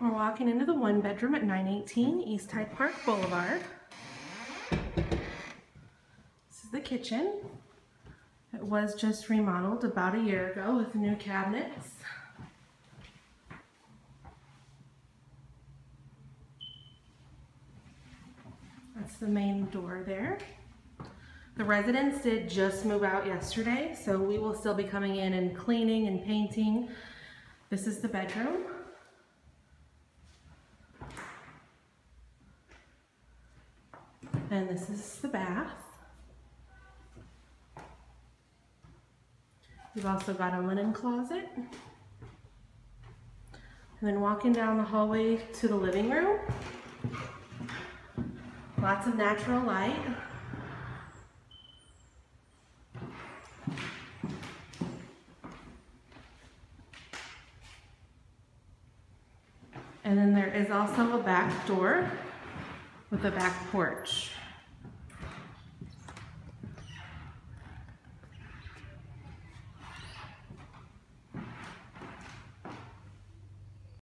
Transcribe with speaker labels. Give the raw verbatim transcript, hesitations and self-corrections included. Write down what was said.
Speaker 1: We're walking into the one bedroom at nine eighteen East Hyde Park Boulevard. This is the kitchen. It was just remodeled about a year ago with new cabinets. That's the main door there. The residents did just move out yesterday, so we will still be coming in and cleaning and painting. This is the bedroom. And this is the bath. We've also got a linen closet. And then walking down the hallway to the living room. Lots of natural light. And then there is also a back door with a back porch.